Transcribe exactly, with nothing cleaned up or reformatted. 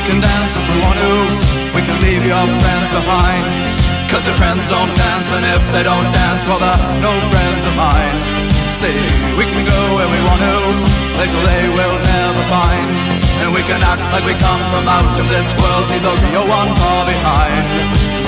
can dance if we want to. We can leave your friends behind, 'cause your friends don't dance, and if they don't dance, well, they're no friends of mine. See, we can go where we want to, places they will never find, and we can act like we come from out of this world, leave the real one far behind.